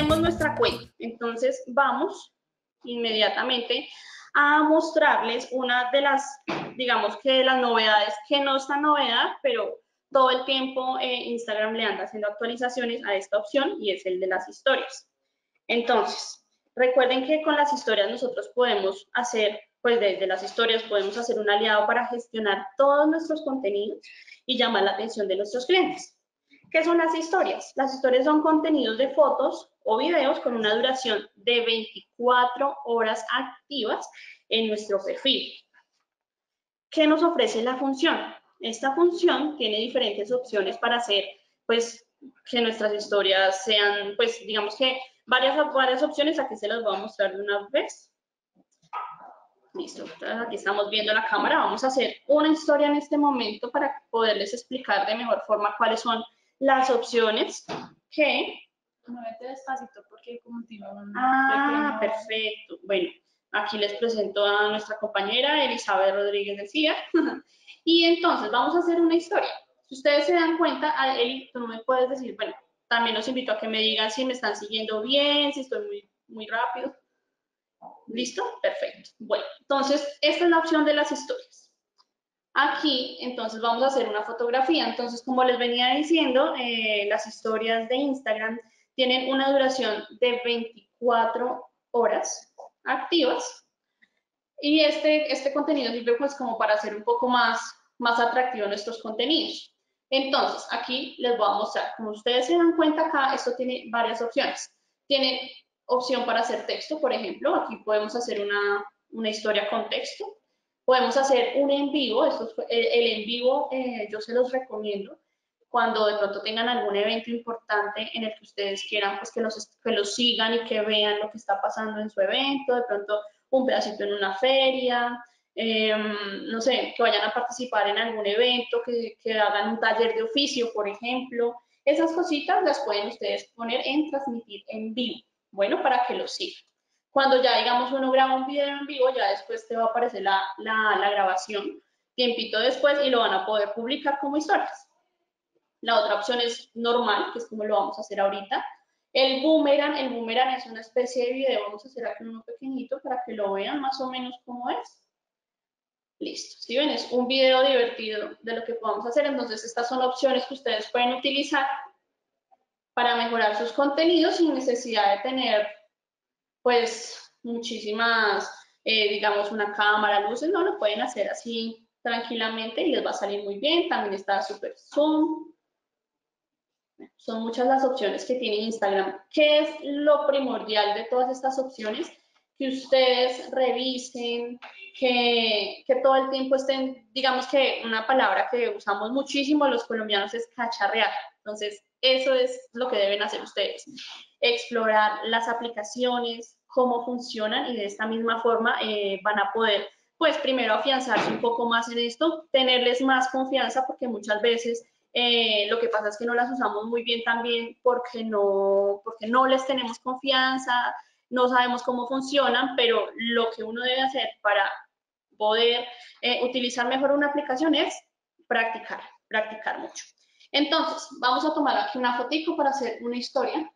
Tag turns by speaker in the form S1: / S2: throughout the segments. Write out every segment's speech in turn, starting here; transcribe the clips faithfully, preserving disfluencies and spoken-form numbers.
S1: tenemos nuestra cuenta. Entonces vamos inmediatamente a mostrarles una de las, digamos que de las novedades, que no es tan novedad, pero todo el tiempo eh, Instagram le anda haciendo actualizaciones a esta opción y es el de las historias. Entonces, recuerden que con las historias nosotros podemos hacer, pues desde las historias podemos hacer un aliado para gestionar todos nuestros contenidos y llamar la atención de nuestros clientes. ¿Qué son las historias? Las historias son contenidos de fotos o videos con una duración de veinticuatro horas activas en nuestro perfil. ¿Qué nos ofrece la función? Esta función tiene diferentes opciones para hacer, pues, que nuestras historias sean, pues, digamos que varias, varias opciones. Aquí se las voy a mostrar de una vez. Listo, entonces aquí estamos viendo la cámara. Vamos a hacer una historia en este momento para poderles explicar de mejor forma cuáles son las opciones que...
S2: Muévete despacito porque como tiene un
S1: Ah,
S2: pequeño...
S1: perfecto. Bueno, aquí les presento a nuestra compañera Elizabeth Rodríguez de C I A. Y entonces vamos a hacer una historia. Si ustedes se dan cuenta, Eli, tú no me puedes decir, bueno, también los invito a que me digan si me están siguiendo bien, si estoy muy, muy rápido. ¿Listo? Perfecto. Bueno, entonces esta es la opción de las historias. Aquí, entonces, vamos a hacer una fotografía. Entonces, como les venía diciendo, eh, las historias de Instagram tienen una duración de veinticuatro horas activas. Y este, este contenido sirve pues como para hacer un poco más, más atractivo nuestros contenidos. Entonces, aquí les voy a mostrar. Como ustedes se dan cuenta acá, esto tiene varias opciones. Tiene opción para hacer texto, por ejemplo. Aquí podemos hacer una, una historia con texto. Podemos hacer un en vivo. Esto es, el, el en vivo eh, yo se los recomiendo cuando de pronto tengan algún evento importante en el que ustedes quieran pues, que, los, que los sigan y que vean lo que está pasando en su evento. De pronto un pedacito en una feria, eh, no sé, que vayan a participar en algún evento, que, que hagan un taller de oficio, por ejemplo. Esas cositas las pueden ustedes poner en transmitir en vivo, bueno, para que lo sigan. Cuando ya, digamos, uno graba un video en vivo, ya después te va a aparecer la, la, la grabación, tiempito después, y lo van a poder publicar como historias. La otra opción es normal, que es como lo vamos a hacer ahorita. El boomerang, el boomerang es una especie de video, vamos a hacer aquí uno pequeñito para que lo vean más o menos cómo es. Listo, si ven, es un video divertido de lo que podemos hacer. Entonces, estas son opciones que ustedes pueden utilizar para mejorar sus contenidos sin necesidad de tener, pues, muchísimas, eh, digamos, una cámara, luces, no, lo pueden hacer así tranquilamente y les va a salir muy bien. También está Super Zoom. Son muchas las opciones que tiene Instagram. ¿Qué es lo primordial de todas estas opciones? Que ustedes revisen, que, que todo el tiempo estén, digamos que una palabra que usamos muchísimo los colombianos es cacharrear. Entonces, eso es lo que deben hacer ustedes. Explorar las aplicaciones, cómo funcionan y de esta misma forma eh, van a poder, pues primero afianzarse un poco más en esto, tenerles más confianza porque muchas veces Eh, lo que pasa es que no las usamos muy bien también porque no, porque no les tenemos confianza, no sabemos cómo funcionan, pero lo que uno debe hacer para poder eh, utilizar mejor una aplicación es practicar, practicar mucho. Entonces, vamos a tomar aquí una fotico para hacer una historia.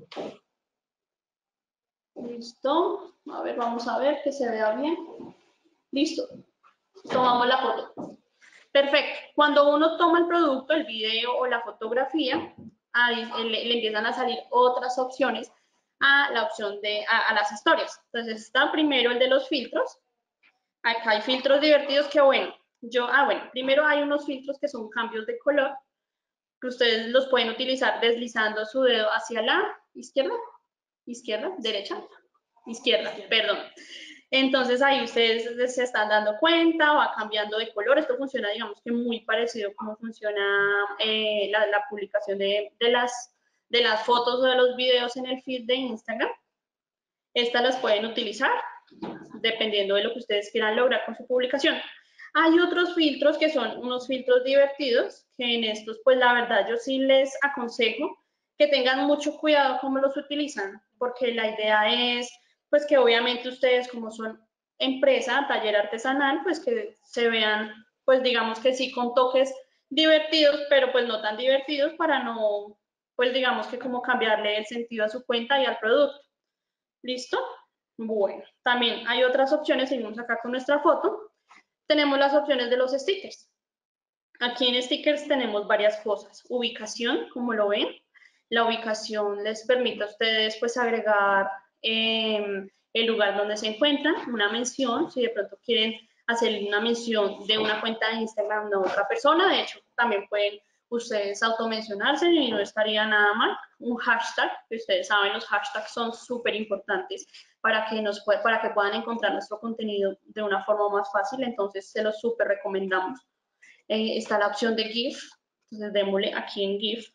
S1: Listo. A ver, vamos a ver que se vea bien. Listo. Tomamos la foto. Perfecto. Cuando uno toma el producto, el video o la fotografía, ahí le, le empiezan a salir otras opciones a la opción de a, a las historias. Entonces está primero el de los filtros. Acá hay filtros divertidos que bueno, yo, ah bueno, primero hay unos filtros que son cambios de color, que ustedes los pueden utilizar deslizando su dedo hacia la izquierda, izquierda, derecha, izquierda, perdón. Entonces ahí ustedes se están dando cuenta, va cambiando de color. Esto funciona, digamos que muy parecido como funciona eh, la, la publicación de, de, las, de las fotos o de los videos en el feed de Instagram. Estas las pueden utilizar dependiendo de lo que ustedes quieran lograr con su publicación. Hay otros filtros que son unos filtros divertidos, que en estos, pues la verdad, yo sí les aconsejo que tengan mucho cuidado cómo los utilizan, porque la idea es pues que obviamente ustedes como son empresa, taller artesanal, pues que se vean, pues digamos que sí con toques divertidos, pero pues no tan divertidos para no, pues digamos que como cambiarle el sentido a su cuenta y al producto. ¿Listo? Bueno, también hay otras opciones, seguimos acá con nuestra foto. Tenemos las opciones de los stickers. Aquí en stickers tenemos varias cosas. Ubicación, como lo ven. La ubicación les permite a ustedes pues agregar eh, el lugar donde se encuentran, una mención, si de pronto quieren hacer una mención de una cuenta de Instagram a otra persona. De hecho, también pueden ustedes automencionarse y no estaría nada mal. Un hashtag, que ustedes saben, los hashtags son súper importantes para que, nos pueda, para que puedan encontrar nuestro contenido de una forma más fácil, entonces se los súper recomendamos. Eh, está la opción de GIF, entonces démosle aquí en GIF,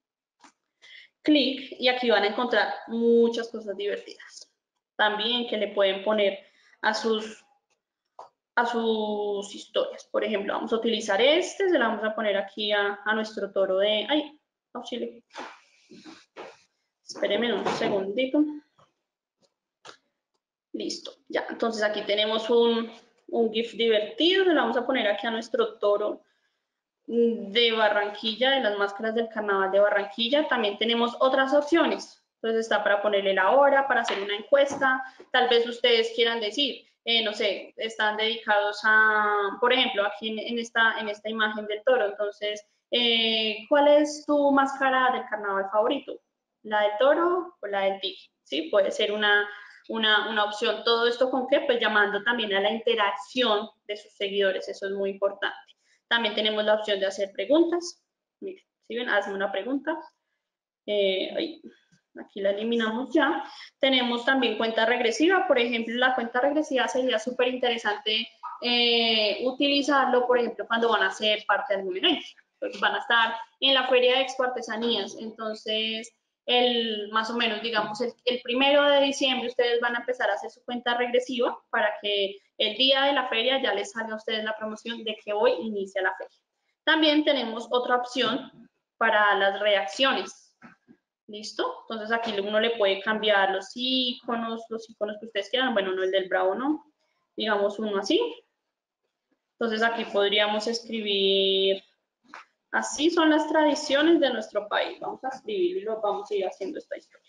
S1: clic y aquí van a encontrar muchas cosas divertidas. También que le pueden poner a sus, a sus historias. Por ejemplo, vamos a utilizar este, se la vamos a poner aquí a, a nuestro toro de... ¡Ay! Auxilio. Espérenme un segundito. Listo, ya. Entonces aquí tenemos un, un GIF divertido, se lo vamos a poner aquí a nuestro toro de Barranquilla, de las máscaras del carnaval de Barranquilla. También tenemos otras opciones. Entonces está para ponerle la hora, para hacer una encuesta. Tal vez ustedes quieran decir, eh, no sé, están dedicados a, por ejemplo, aquí en, en, esta, en esta imagen del toro. Entonces, eh, ¿cuál es tu máscara del carnaval favorito? ¿La del toro o la del tigre? ¿Sí? Puede ser una, una, una opción. ¿Todo esto con qué? Pues llamando también a la interacción de sus seguidores. Eso es muy importante. También tenemos la opción de hacer preguntas. Miren, si ven, hazme una pregunta. Eh, ahí, aquí la eliminamos ya. Tenemos también cuenta regresiva. Por ejemplo, la cuenta regresiva sería súper interesante eh, utilizarlo, por ejemplo, cuando van a ser parte de algún evento. Pues van a estar en la Feria de Expo Artesanías. Entonces, el, más o menos, digamos, el, el primero de diciembre ustedes van a empezar a hacer su cuenta regresiva para que el día de la feria ya les salga a ustedes la promoción de que hoy inicia la feria. También tenemos otra opción para las reacciones. ¿Listo? Entonces aquí uno le puede cambiar los iconos, los iconos que ustedes quieran. Bueno, no el del bravo, no. Digamos uno así. Entonces aquí podríamos escribir... Así son las tradiciones de nuestro país. Vamos a escribirlo y lo vamos a ir haciendo esta historia.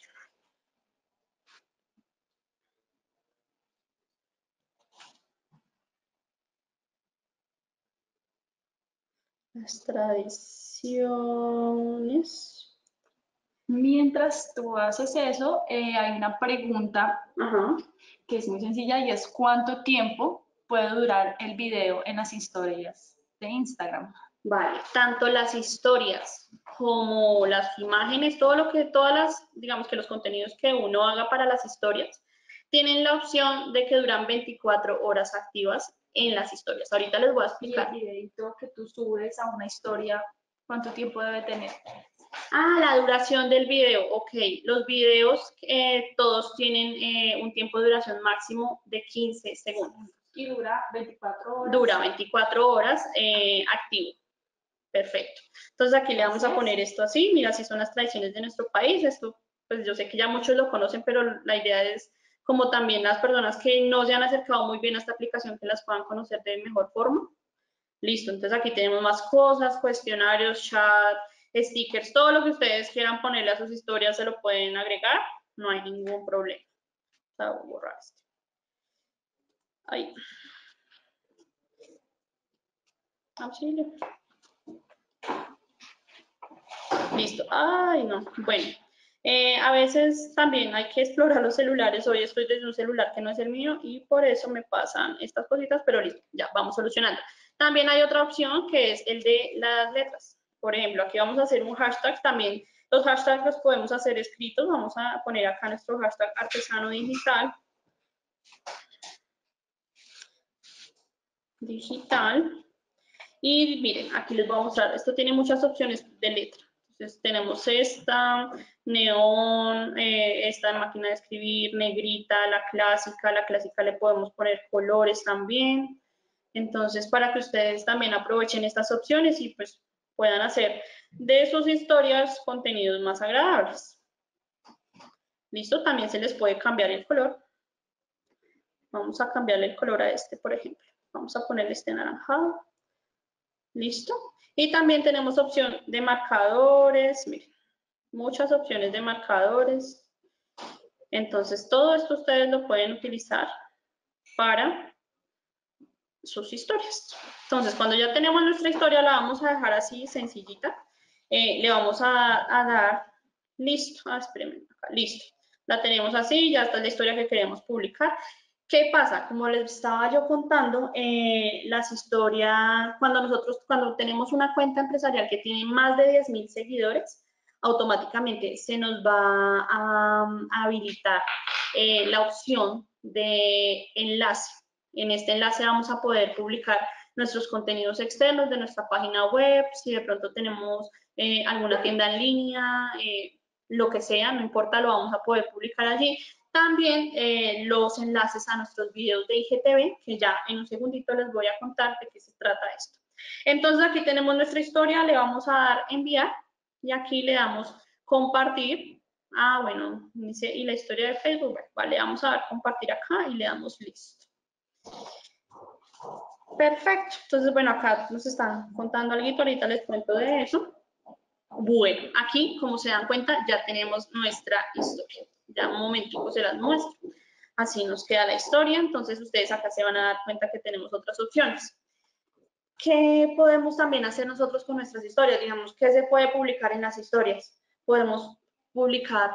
S1: Las tradiciones.
S2: Mientras tú haces eso, eh, hay una pregunta
S1: Ajá.
S2: que es muy sencilla y es ¿cuánto tiempo puede durar el video en las historias de Instagram?
S1: Vale, tanto las historias como las imágenes, todo lo que, todas las, digamos que los contenidos que uno haga para las historias, tienen la opción de que duran veinticuatro horas activas en las historias. Ahorita les voy a explicar.
S2: Y el videito que tú subes a una historia, ¿cuánto tiempo debe tener?
S1: Ah, la duración del video, ok. Los videos eh, todos tienen eh, un tiempo de duración máximo de quince segundos.
S2: Y dura veinticuatro horas.
S1: Dura veinticuatro horas eh, activo. Perfecto. Entonces aquí le vamos a poner esto así. Mira, así son las tradiciones de nuestro país. Esto, pues yo sé que ya muchos lo conocen, pero la idea es como también las personas que no se han acercado muy bien a esta aplicación, que las puedan conocer de mejor forma. Listo, entonces aquí tenemos más cosas, cuestionarios, chat, stickers, todo lo que ustedes quieran ponerle a sus historias se lo pueden agregar, no hay ningún problema. Vamos a borrar esto. Ahí. Auxilio. Listo. Ay, no. Bueno, eh, a veces también hay que explorar los celulares. Hoy estoy desde un celular que no es el mío y por eso me pasan estas cositas, pero listo, ya vamos solucionando. También hay otra opción que es el de las letras. Por ejemplo, aquí vamos a hacer un hashtag también. Los hashtags los podemos hacer escritos. Vamos a poner acá nuestro hashtag artesano digital. Digital. Y miren, aquí les voy a mostrar. Esto tiene muchas opciones de letra. Entonces tenemos esta, neón, eh, esta máquina de escribir, negrita, la clásica. La clásica le podemos poner colores también. Entonces, para que ustedes también aprovechen estas opciones y pues puedan hacer de sus historias contenidos más agradables. ¿Listo? También se les puede cambiar el color. Vamos a cambiarle el color a este, por ejemplo. Vamos a ponerle este anaranjado. ¿Listo? Y también tenemos opción de marcadores. Miren, muchas opciones de marcadores. Entonces, todo esto ustedes lo pueden utilizar para sus historias. Entonces, cuando ya tenemos nuestra historia, la vamos a dejar así, sencillita. Eh, le vamos a, a dar, listo, ah, espérenme, acá, listo. La tenemos así, ya está la historia que queremos publicar. ¿Qué pasa? Como les estaba yo contando, eh, las historias, cuando nosotros, cuando tenemos una cuenta empresarial que tiene más de diez mil seguidores, automáticamente se nos va a, a habilitar eh, la opción de enlace. En este enlace vamos a poder publicar nuestros contenidos externos de nuestra página web, si de pronto tenemos eh, alguna tienda en línea, eh, lo que sea, no importa, lo vamos a poder publicar allí. También eh, los enlaces a nuestros videos de I G T V, que ya en un segundito les voy a contar de qué se trata esto. Entonces aquí tenemos nuestra historia, le vamos a dar enviar y aquí le damos compartir. Ah, bueno, dice, y la historia de Facebook, vale, vamos a dar compartir acá y le damos listo. Perfecto, entonces bueno, acá nos están contando algo, ahorita les cuento de eso. Bueno, aquí, como se dan cuenta, ya tenemos nuestra historia. Ya un momentico se las muestro. Así nos queda la historia, entonces ustedes acá se van a dar cuenta que tenemos otras opciones. ¿Qué podemos también hacer nosotros con nuestras historias? Digamos, ¿qué se puede publicar en las historias? Podemos publicar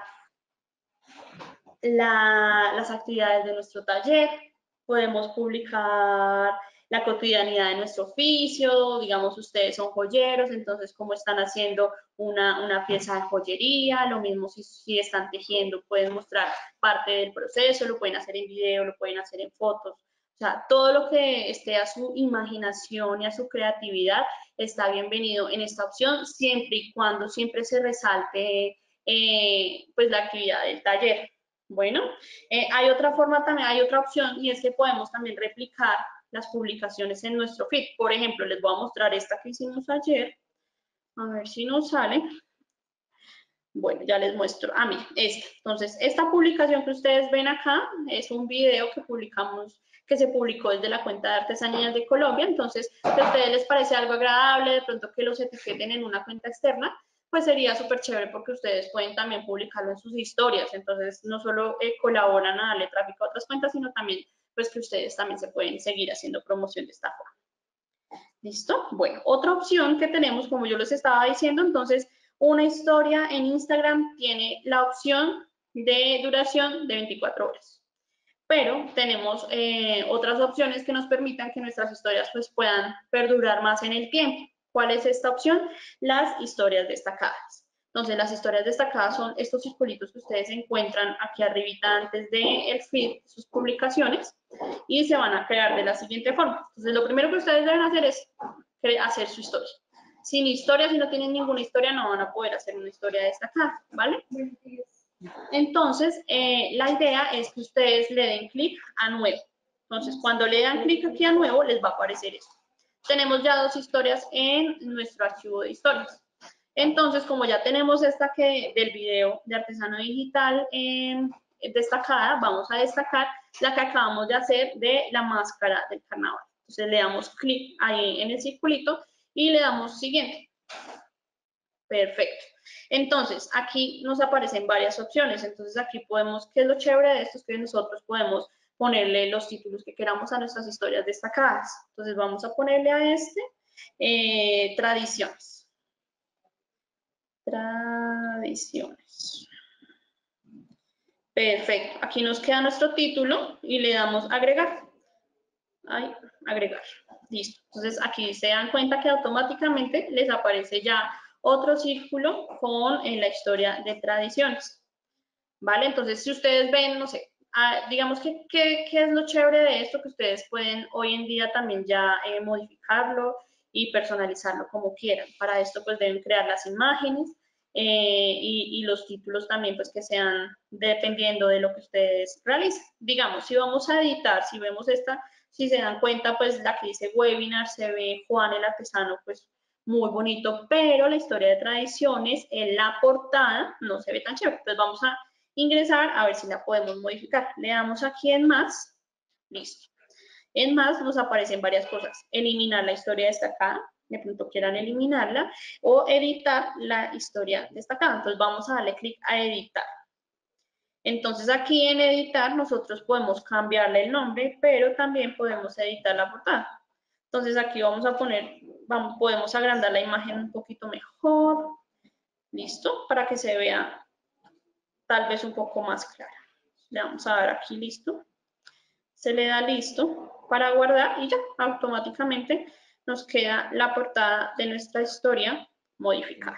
S1: la, las actividades de nuestro taller, podemos publicar la cotidianidad de nuestro oficio, digamos, ustedes son joyeros, entonces cómo están haciendo una, una pieza de joyería, lo mismo si, si están tejiendo, pueden mostrar parte del proceso, lo pueden hacer en video, lo pueden hacer en fotos, o sea, todo lo que esté a su imaginación y a su creatividad está bienvenido en esta opción, siempre y cuando siempre se resalte eh, pues la actividad del taller. Bueno, eh, hay otra forma también, hay otra opción y es que podemos también replicar las publicaciones en nuestro feed. Por ejemplo, les voy a mostrar esta que hicimos ayer. A ver si nos sale. Bueno, ya les muestro. Ah, mira, esta. Entonces, esta publicación que ustedes ven acá es un video que publicamos, que se publicó desde la cuenta de Artesanías de Colombia. Entonces, si a ustedes les parece algo agradable, de pronto que los etiqueten en una cuenta externa, pues sería súper chévere porque ustedes pueden también publicarlo en sus historias. Entonces, no solo eh, colaboran a darle tráfico a otras cuentas, sino también pues que ustedes también se pueden seguir haciendo promoción de esta forma. ¿Listo? Bueno, otra opción que tenemos, como yo les estaba diciendo, entonces, una historia en Instagram tiene la opción de duración de veinticuatro horas. Pero tenemos eh, otras opciones que nos permitan que nuestras historias pues, puedan perdurar más en el tiempo. ¿Cuál es esta opción? Las historias destacadas. Entonces, las historias destacadas son estos circulitos que ustedes encuentran aquí arribita antes del feed, sus publicaciones, y se van a crear de la siguiente forma. Entonces, lo primero que ustedes deben hacer es hacer su historia. Sin historia, si no tienen ninguna historia, no van a poder hacer una historia destacada, ¿vale? Entonces, eh, la idea es que ustedes le den clic a nuevo. Entonces, cuando le dan clic aquí a nuevo, les va a aparecer esto. Tenemos ya dos historias en nuestro archivo de historias. Entonces, como ya tenemos esta que del video de artesano digital eh, destacada, vamos a destacar la que acabamos de hacer de la máscara del carnaval. Entonces, le damos clic ahí en el circulito y le damos siguiente. Perfecto. Entonces, aquí nos aparecen varias opciones. Entonces, aquí podemos, ¿qué es lo chévere de esto? Es que nosotros podemos ponerle los títulos que queramos a nuestras historias destacadas. Entonces, vamos a ponerle a este, eh, tradiciones. Tradiciones. Perfecto. Aquí nos queda nuestro título y le damos agregar. Ay, agregar. Listo. Entonces, aquí se dan cuenta que automáticamente les aparece ya otro círculo con eh, la historia de tradiciones. ¿Vale? Entonces, si ustedes ven, no sé, ah, digamos que qué es lo chévere de esto, que ustedes pueden hoy en día también ya eh, modificarlo y personalizarlo como quieran. Para esto, pues deben crear las imágenes eh, y, y los títulos también, pues que sean dependiendo de lo que ustedes realicen. Digamos, si vamos a editar, si vemos esta, si se dan cuenta, pues la que dice webinar, se ve Juan el artesano, pues muy bonito, pero la historia de tradiciones en la portada no se ve tan chévere. Entonces vamos a ingresar a ver si la podemos modificar. Le damos aquí en más, listo. En más nos aparecen varias cosas. Eliminar la historia destacada, de pronto quieran eliminarla, o editar la historia destacada. Entonces vamos a darle clic a editar. Entonces aquí en editar nosotros podemos cambiarle el nombre, pero también podemos editar la portada. Entonces aquí vamos a poner, vamos, podemos agrandar la imagen un poquito mejor. Listo, para que se vea tal vez un poco más clara. Le vamos a dar aquí listo. Se le da listo para guardar y ya automáticamente nos queda la portada de nuestra historia modificada.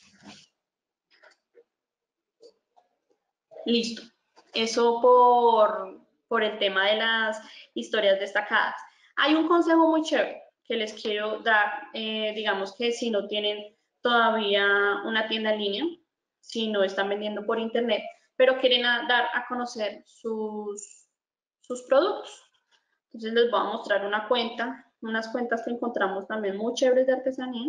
S1: Listo. Eso por, por el tema de las historias destacadas. Hay un consejo muy chévere que les quiero dar. Eh, digamos que si no tienen todavía una tienda en línea, si no están vendiendo por internet, pero quieren a, dar a conocer sus, sus productos. Entonces les voy a mostrar una cuenta, unas cuentas que encontramos también muy chéveres de artesanía.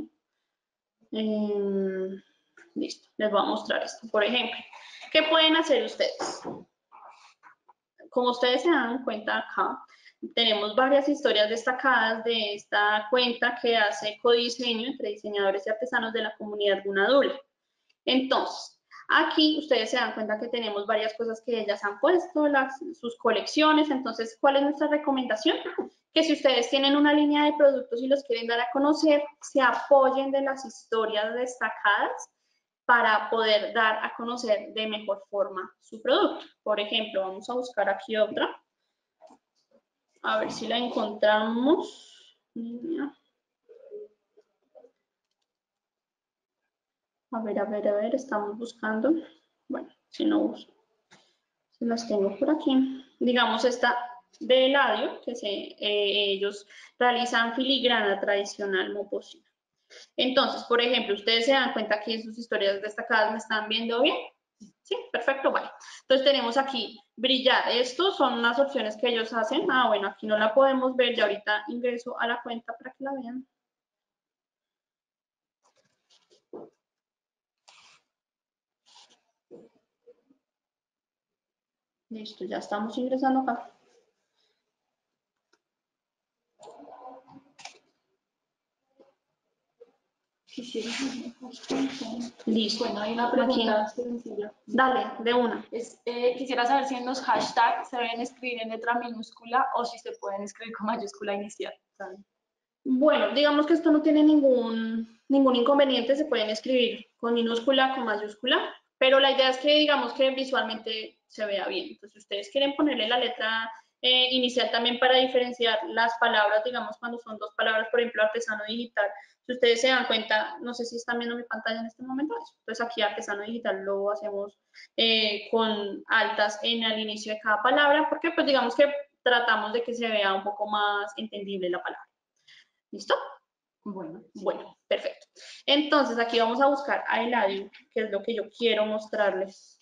S1: Eh, listo, les voy a mostrar esto. Por ejemplo, ¿qué pueden hacer ustedes? Como ustedes se dan cuenta acá, tenemos varias historias destacadas de esta cuenta que hace codiseño entre diseñadores y artesanos de la comunidad Gunadula. Entonces, aquí ustedes se dan cuenta que tenemos varias cosas que ellas han puesto, las, sus colecciones. Entonces, ¿cuál es nuestra recomendación? Que si ustedes tienen una línea de productos y los quieren dar a conocer, se apoyen de las historias destacadas para poder dar a conocer de mejor forma su producto. Por ejemplo, vamos a buscar aquí otra. A ver si la encontramos. A ver, a ver, a ver, estamos buscando. Bueno, si no, si las tengo por aquí. Digamos esta de Eladio, que se, eh, ellos realizan filigrana tradicional moposina. Entonces, por ejemplo, ustedes se dan cuenta que en sus historias destacadas me están viendo bien. Sí, perfecto, vale. Entonces tenemos aquí brillar. Estos son unas opciones que ellos hacen. Ah, bueno, aquí no la podemos ver. Ya ahorita ingreso a la cuenta para que la vean. Listo, ya estamos ingresando acá. Listo.
S2: Bueno, hay una pregunta sencilla.
S1: Dale, de una.
S2: Es, eh, quisiera saber si en los hashtags se deben escribir en letra minúscula o si se pueden escribir con mayúscula inicial, ¿saben?
S1: Bueno, digamos que esto no tiene ningún, ningún inconveniente, se pueden escribir con minúscula, con mayúscula, pero la idea es que digamos que visualmente se vea bien. Entonces, si ustedes quieren ponerle la letra eh, inicial también para diferenciar las palabras, digamos cuando son dos palabras, por ejemplo, artesano digital, si ustedes se dan cuenta, no sé si están viendo mi pantalla en este momento, entonces aquí artesano digital lo hacemos eh, con altas en el inicio de cada palabra, porque pues digamos que tratamos de que se vea un poco más entendible la palabra. ¿Listo?
S2: Bueno,
S1: bueno, perfecto. Entonces aquí vamos a buscar a Eladio, que es lo que yo quiero mostrarles.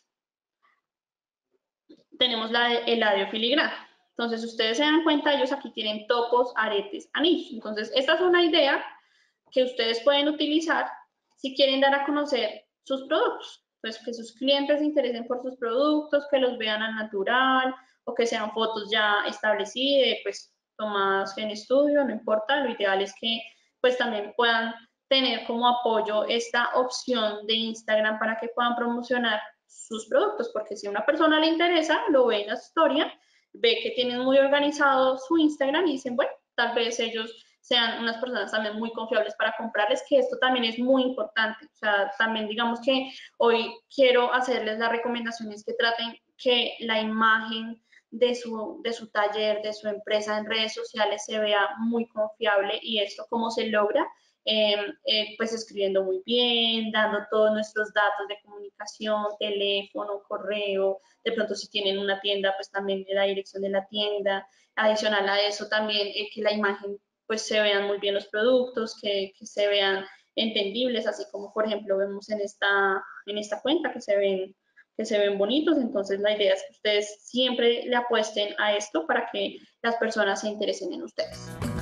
S1: Tenemos la de Eladio filigrana. Entonces, ustedes se dan cuenta, ellos aquí tienen topos, aretes, anillos. Entonces, esta es una idea que ustedes pueden utilizar si quieren dar a conocer sus productos. Entonces, que sus clientes se interesen por sus productos, que los vean al natural, o que sean fotos ya establecidas, pues tomadas en estudio, no importa. Lo ideal es que pues también puedan tener como apoyo esta opción de Instagram para que puedan promocionar sus productos, porque si a una persona le interesa, lo ve en la historia, ve que tienen muy organizado su Instagram y dicen, bueno, tal vez ellos sean unas personas también muy confiables para comprarles, que esto también es muy importante. O sea, también digamos que hoy quiero hacerles las recomendaciones que traten que la imagen de su, de su taller, de su empresa en redes sociales se vea muy confiable. Y esto cómo se logra, eh, eh, pues escribiendo muy bien, dando todos nuestros datos de comunicación, teléfono, correo, de pronto si tienen una tienda, pues también la dirección de la tienda. Adicional a eso también eh, que la imagen pues se vean muy bien los productos, que, que se vean entendibles, así como por ejemplo vemos en esta, en esta cuenta que se ven que se ven bonitos. Entonces la idea es que ustedes siempre le apuesten a esto para que las personas se interesen en ustedes.